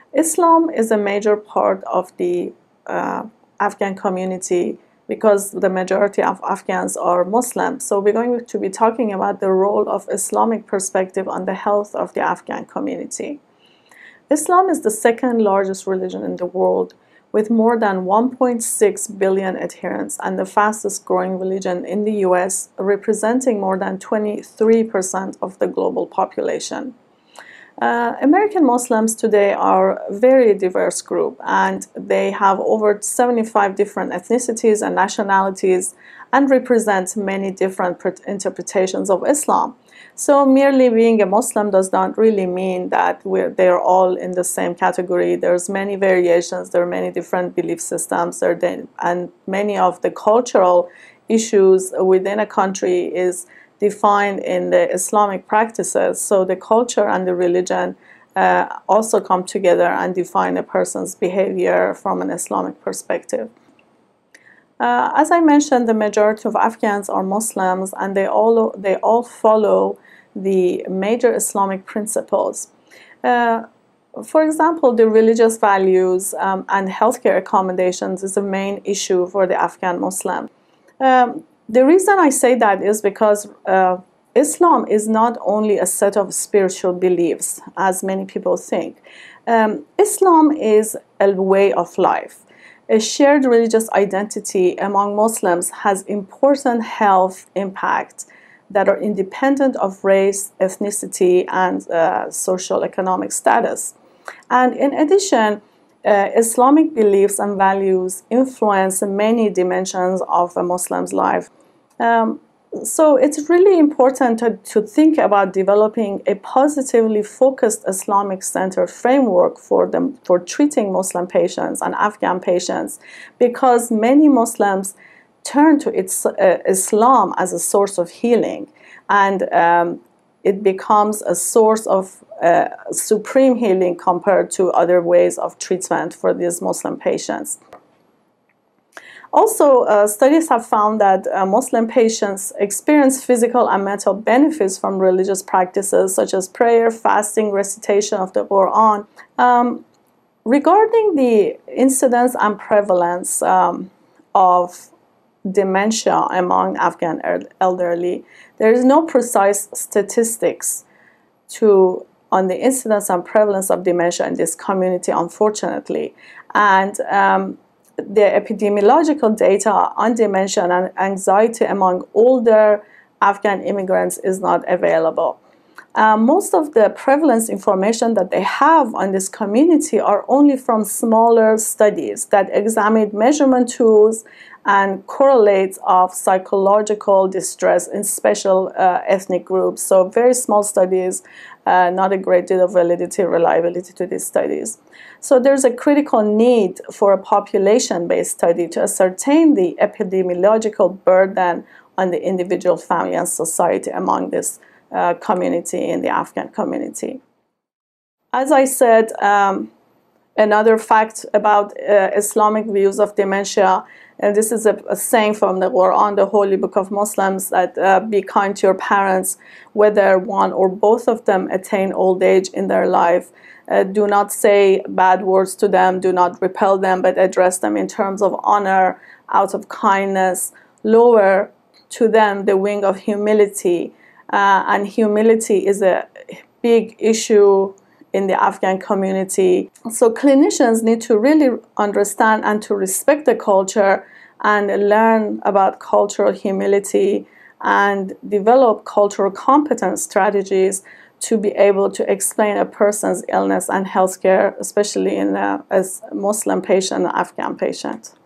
Islam is a major part of the Afghan community because the majority of Afghans are Muslim. So we're going to be talking about the role of Islamic perspective on the health of the Afghan community. Islam is the second largest religion in the world with more than 1.6 billion adherents and the fastest growing religion in the US, representing more than 23% of the global population. American Muslims today are a very diverse group, and they have over 75 different ethnicities and nationalities and represent many different interpretations of Islam. So merely being a Muslim does not really mean that they're all in the same category. There's many variations, there are many different belief systems, and many of the cultural issues within a country is defined in the Islamic practices. So the culture and the religion also come together and define a person's behavior from an Islamic perspective. As I mentioned, the majority of Afghans are Muslims, and they all follow the major Islamic principles. For example, the religious values and healthcare accommodations is a main issue for the Afghan Muslim. The reason I say that is because Islam is not only a set of spiritual beliefs, as many people think. Islam is a way of life. A shared religious identity among Muslims has important health impacts that are independent of race, ethnicity, and social economic status. And in addition, Islamic beliefs and values influence many dimensions of a Muslim's life. So it's really important to think about developing a positively focused Islamic-centered framework for treating Muslim patients and Afghan patients, because many Muslims turn to Islam as a source of healing, and it becomes a source of supreme healing compared to other ways of treatment for these Muslim patients. Also, studies have found that Muslim patients experience physical and mental benefits from religious practices such as prayer, fasting, recitation of the Quran. Regarding the incidence and prevalence of dementia among Afghan elderly, there is no precise statistics on the incidence and prevalence of dementia in this community, unfortunately. And the epidemiological data on dementia and anxiety among older Afghan immigrants is not available. Most of the prevalence information that they have on this community are only from smaller studies that examine measurement tools and correlates of psychological distress in special ethnic groups. So very small studies, not a great deal of validity or reliability to these studies. So there's a critical need for a population-based study to ascertain the epidemiological burden on the individual, family, and society among this community in the Afghan community. As I said, another fact about Islamic views of dementia, and this is a saying from the Quran, the holy book of Muslims, that be kind to your parents, whether one or both of them attain old age in their life. Do not say bad words to them, do not repel them, but address them in terms of honor, out of kindness. Lower to them the wing of humility, and humility is a big issue in the Afghan community. So clinicians need to really understand and to respect the culture and learn about cultural humility and develop cultural competence strategies to be able to explain a person's illness and healthcare, especially in as Muslim patient, Afghan patient.